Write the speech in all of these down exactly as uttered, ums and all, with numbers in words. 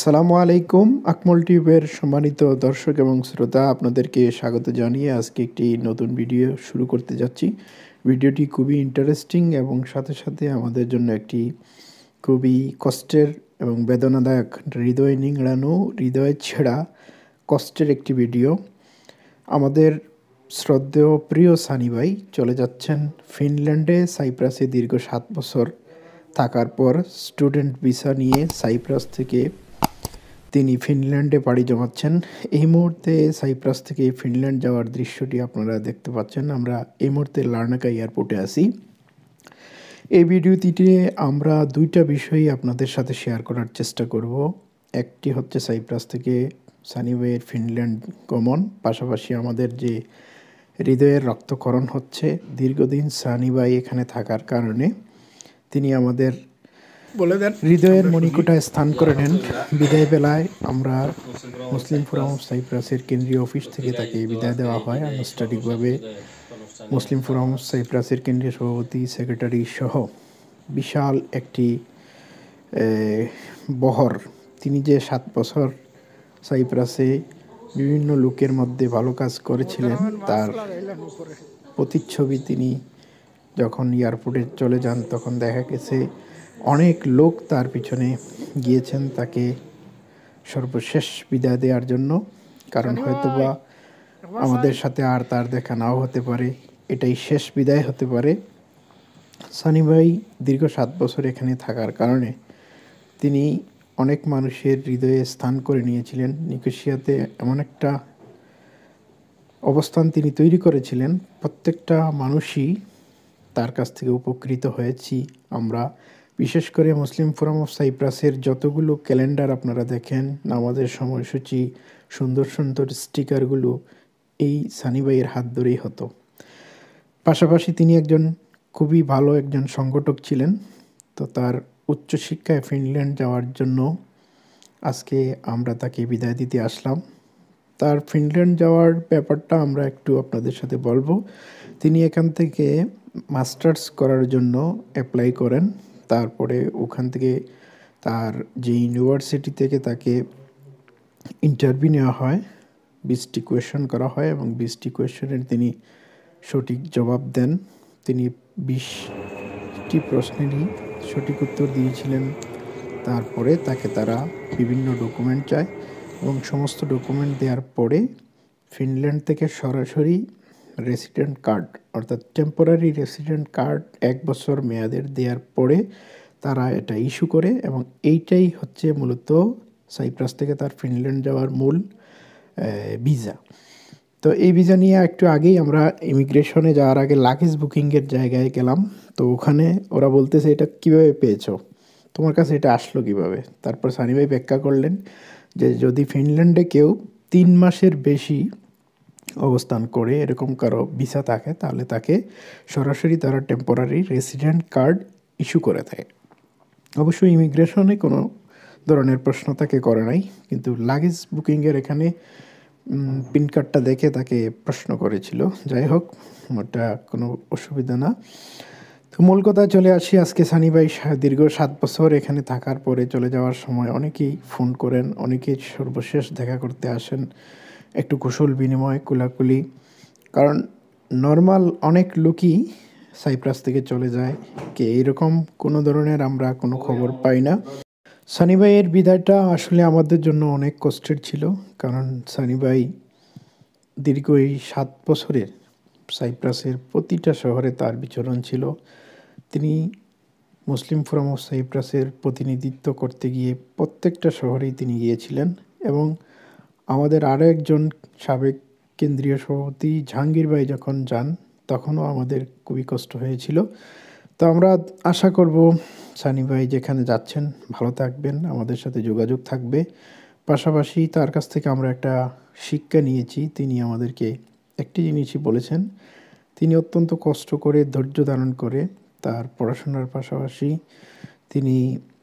আসসালামু আলাইকুম আকমল টিউবের সম্মানিত দর্শক এবং শ্রোতা আপনাদেরকে স্বাগত জানিয়ে আজকে একটি নতুন ভিডিও শুরু করতে যাচ্ছি। ভিডিওটি খুবই ইন্টারেস্টিং এবং সাথে সাথে আমাদের জন্য একটি খুবই কষ্টের এবং বেদনাদায়ক, হৃদয় নিংড়ানো, হৃদয় ছেঁড়া কষ্টের একটি ভিডিও। আমাদের শ্রদ্ধেয় প্রিয় সানি ভাই চলে যাচ্ছেন ফিনল্যান্ডে সাইপ্রাসে দীর্ঘ সাত বছর থাকার পর স্টুডেন্ট ভিসা নিয়ে সাইপ্রাস থেকে তিনি ফিনল্যান্ডে পাড়ি জমাচ্ছেন। এই মুহূর্তে সাইপ্রাস থেকে ফিনল্যান্ড যাওয়ার দৃশ্যটি আপনারা দেখতে পাচ্ছেন। আমরা এই মুহূর্তে লার্নাকা এয়ারপোর্টে আছি। এই ভিডিওটিতে আমরা দুইটা বিষয় আপনাদের সাথে শেয়ার করার চেষ্টা করব। একটি হচ্ছে সাইপ্রাস থেকে সানি ভাইয়ের ফিনল্যান্ড গমন, পাশাপাশি আমাদের যে হৃদয়ের রক্তক্ষরণ হচ্ছে দীর্ঘদিন সানি ভাই এখানে থাকার কারণে তিনি আমাদের বলে দেন হৃদয়ের মণিকোটায় স্থান করে নেন। বিদায় বেলায় আমরা মুসলিম ফোরাম অফ সাইপ্রাসের কেন্দ্রীয় অফিস থেকে তাকে বিদায় দেওয়া হয় আনুষ্ঠানিকভাবে। মুসলিম ফোরাম অফ সাইপ্রাসের কেন্দ্রীয় সভাপতি, সেক্রেটারি সহ বিশাল একটি বহর। তিনি যে সাত বছর সাইপ্রাসে বিভিন্ন লোকের মধ্যে ভালো কাজ করেছিলেন তার প্রতিচ্ছবি তিনি যখন এয়ারপোর্টে চলে যান তখন দেখা গেছে অনেক লোক তার পিছনে গিয়েছেন তাকে সর্বশেষ বিদায় দেওয়ার জন্য। কারণ হয়তোবা আমাদের সাথে আর তার দেখা নাও হতে পারে, এটাই শেষ বিদায় হতে পারে। সানি ভাই দীর্ঘ সাত বছর এখানে থাকার কারণে তিনি অনেক মানুষের হৃদয়ে স্থান করে নিয়েছিলেন। নিকোসিয়াতে এমন একটা অবস্থান তিনি তৈরি করেছিলেন, প্রত্যেকটা মানুষই তার কাছ থেকে উপকৃত হয়েছি আমরা। বিশেষ করে মুসলিম ফোরাম অফ সাইপ্রাসের যতগুলো ক্যালেন্ডার আপনারা দেখেন, নামাজের সময়সূচি, সুন্দর সুন্দর স্টিকারগুলো এই সানি ভাইয়ের হাত ধরেই হতো। পাশাপাশি তিনি একজন খুবই ভালো একজন সংগঠক ছিলেন। তো তার উচ্চশিক্ষায় ফিনল্যান্ড যাওয়ার জন্য আজকে আমরা তাকে বিদায় দিতে আসলাম। তার ফিনল্যান্ড যাওয়ার ব্যাপারটা আমরা একটু আপনাদের সাথে বলবো। তিনি এখান থেকে মাস্টার্স করার জন্য অ্যাপ্লাই করেন। তারপরে ওখান থেকে তার যে ইউনিভার্সিটি থেকে তাকে ইন্টারভিউ নেওয়া হয়, বিশটি কোয়েশ্চেন করা হয় এবং বিশটি কোয়েশ্চেনের তিনি সঠিক জবাব দেন। তিনি বিশটি প্রশ্নেরই সঠিক উত্তর দিয়েছিলেন। তারপরে তাকে তারা বিভিন্ন ডকুমেন্ট চায় এবং সমস্ত ডকুমেন্ট দেওয়ার পরে ফিনল্যান্ড থেকে সরাসরি রেসিডেন্ট কার্ড অর্থাৎ টেম্পোরারি রেসিডেন্ট কার্ড এক বছর মেয়াদের দেওয়ার পরে তারা এটা ইস্যু করে এবং এইটাই হচ্ছে মূলত সাইপ্রাস থেকে তার ফিনল্যান্ড যাওয়ার মূল ভিসা। তো এই ভিসা নিয়ে একটু আগেই আমরা ইমিগ্রেশনে যাওয়ার আগে লাগেজ বুকিংয়ের জায়গায় গেলাম। তো ওখানে ওরা বলতেছে এটা কীভাবে পেয়েছো, তোমার কাছে এটা আসলো কীভাবে? তারপর সানি ভাই ব্যাখ্যা করলেন যে যদি ফিনল্যান্ডে কেউ তিন মাসের বেশি অবস্থান করে এরকম কারো ভিসা থাকে তাহলে তাকে সরাসরি তারা টেম্পোরারি রেসিডেন্ট কার্ড ইস্যু করে দেয়। অবশ্যই ইমিগ্রেশনে কোনো ধরনের প্রশ্ন তাকে করে নাই, কিন্তু লাগেজ বুকিংয়ের এখানে পিন কার্ডটা দেখে তাকে প্রশ্ন করেছিল। যাই হোক, ওটা কোনো অসুবিধা না। তো মূল কথায় চলে আসি। আজকে সানি ভাই দীর্ঘ সাত বছর এখানে থাকার পরে চলে যাওয়ার সময় অনেকেই ফোন করেন, অনেকেই সর্বশেষ দেখা করতে আসেন, একটু কুশল বিনিময়, কুলাকুলি। কারণ নর্মাল অনেক লোকই সাইপ্রাস থেকে চলে যায়, কে এরকম কোনো ধরনের আমরা কোনো খবর পাই না। সানি ভাইয়ের বিদায়টা আসলে আমাদের জন্য অনেক কষ্টের ছিল, কারণ সানি ভাই দীর্ঘ এই সাত বছরের সাইপ্রাসের প্রতিটা শহরে তার বিচরণ ছিল। তিনি মুসলিম ফোরাম অফ সাইপ্রাসের প্রতিনিধিত্ব করতে গিয়ে প্রত্যেকটা শহরেই তিনি গিয়েছিলেন এবং আমাদের আরও একজন সাবেক কেন্দ্রীয় সভাপতি জাহাঙ্গীর ভাই যখন যান তখনও আমাদের খুবই কষ্ট হয়েছিল। তো আমরা আশা করব সানি ভাই যেখানে যাচ্ছেন ভালো থাকবেন, আমাদের সাথে যোগাযোগ থাকবে। পাশাপাশি তার কাছ থেকে আমরা একটা শিক্ষা নিয়েছি। তিনি আমাদেরকে একটি জিনিসই বলেছেন, তিনি অত্যন্ত কষ্ট করে ধৈর্য ধারণ করে তার পড়াশোনার পাশাপাশি তিনি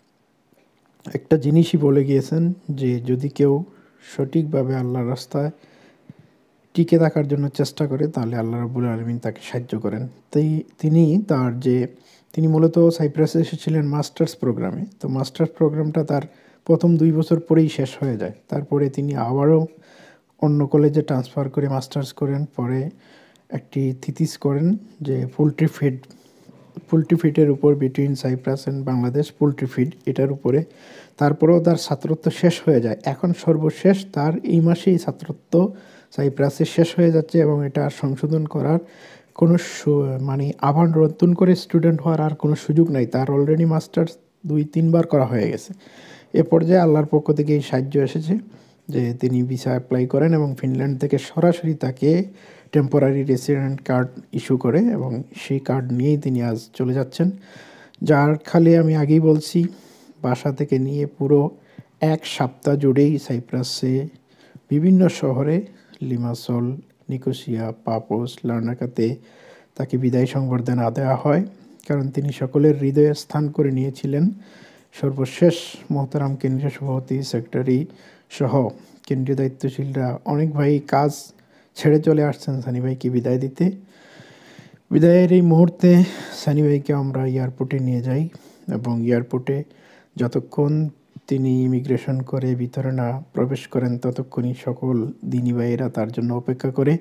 একটা জিনিসই বলে গিয়েছেন যে যদি কেউ সঠিকভাবে আল্লাহর রাস্তায় টিকে থাকার জন্য চেষ্টা করে তাহলে আল্লাহ রাব্বুল আলামিন তাকে সাহায্য করেন। তাই তিনি তার যে তিনি মূলত সাইপ্রাসে এসেছিলেন মাস্টার্স প্রোগ্রামে। তো মাস্টার্স প্রোগ্রামটা তার প্রথম দুই বছর পরেই শেষ হয়ে যায়। তারপরে তিনি আবারও অন্য কলেজে ট্রান্সফার করে মাস্টার্স করেন, পরে একটি থিসিস করেন যে পোলট্রি ফিড পোলট্রি ফিডের উপর between Cyprus and Bangladesh poultry feed, এটার উপরে। তারপরেও তার ছাত্রত্ব শেষ হয়ে যায়। এখন সর্বশেষ তার এই মাসেই ছাত্রত্ব সাইপ্রাসে শেষ হয়ে যাচ্ছে এবং এটা সংশোধন করার কোনো মানে আবার নতুন করে স্টুডেন্ট হওয়ার আর কোনো সুযোগ নাই। তার অলরেডি মাস্টার্স দুই তিনবার করা হয়ে গেছে। এ পর্যায়ে আল্লাহর পক্ষ থেকে এই সাহায্য এসেছে যে তিনি ভিসা অ্যাপ্লাই করেন এবং ফিনল্যান্ড থেকে সরাসরি তাকে টেম্পোরারি রেসিডেন্ট কার্ড ইস্যু করে এবং সেই কার্ড নিয়েই তিনি আজ চলে যাচ্ছেন। যার খালি আমি আগেই বলছি, বাসা থেকে নিয়ে পুরো এক সপ্তাহ জুড়েই সাইপ্রাসে বিভিন্ন শহরে লিমাসল, নিকোসিয়া, পাপোস, লার্নাকাতে তাকে বিদায় সংবর্ধনা দেওয়া হয়, কারণ তিনি সকলের হৃদয়ে স্থান করে নিয়েছিলেন। সর্বশেষ মোহতারাম কেন্দ্রীয় সভাপতি, সেক্রেটারি সহ কেন্দ্রীয় দায়িত্বশীলরা অনেক ভাই কাজ ছেড়ে চলে আসছেন সানি ভাইকে বিদায় দিতে। বিদায়ের এই মুহূর্তে সানি ভাইকে আমরা এয়ারপোর্টে নিয়ে যাই এবং এয়ারপোর্টে যতক্ষণ তিনি ইমিগ্রেশন করে ভিতরে না প্রবেশ করেন ততক্ষণই সকল দিনী ভাইয়েরা তার জন্য অপেক্ষা করে।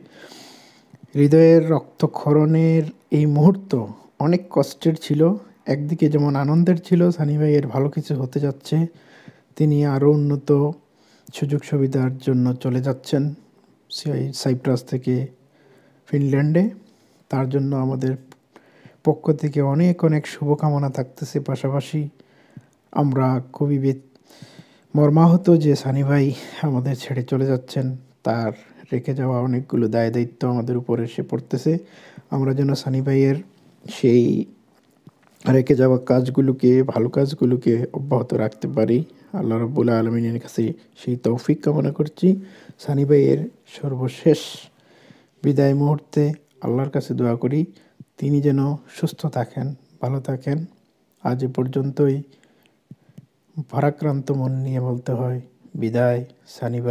হৃদয়ের রক্তক্ষরণের এই মুহূর্ত অনেক কষ্টের ছিল। একদিকে যেমন আনন্দের ছিল, সানি ভাইয়ের ভালো কিছু হতে যাচ্ছে, তিনি আরও উন্নত সুযোগ সুবিধার জন্য চলে যাচ্ছেন সাইপ্রাস থেকে ফিনল্যান্ডে। তার জন্য আমাদের পক্ষ থেকে অনেক অনেক শুভকামনা থাকতেছে। পাশাপাশি আমরা খুবই মর্মাহত যে সানি ভাই আমাদের ছেড়ে চলে যাচ্ছেন। তার রেখে যাওয়া অনেকগুলো দায় দায়িত্ব আমাদের উপরে এসে পড়তেছে। আমরা যেন সানি ভাইয়ের সেই রেখে যাওয়া কাজগুলোকে, ভালো কাজগুলোকে অব্যাহত রাখতে পারি। আল্লাহ রাব্বুল আলামিনের কাছে সেই তৌফিক কামনা করছি। সানি ভাইয়ের সর্বশেষ বিদায় মুহূর্তে আল্লাহর কাছে দোয়া করি তিনি যেন সুস্থ থাকেন, ভালো থাকেন। আজ এ পর্যন্তই। ভারাক্রান্ত মন নিয়ে বলতে হয় বিদায় সানি ভাই।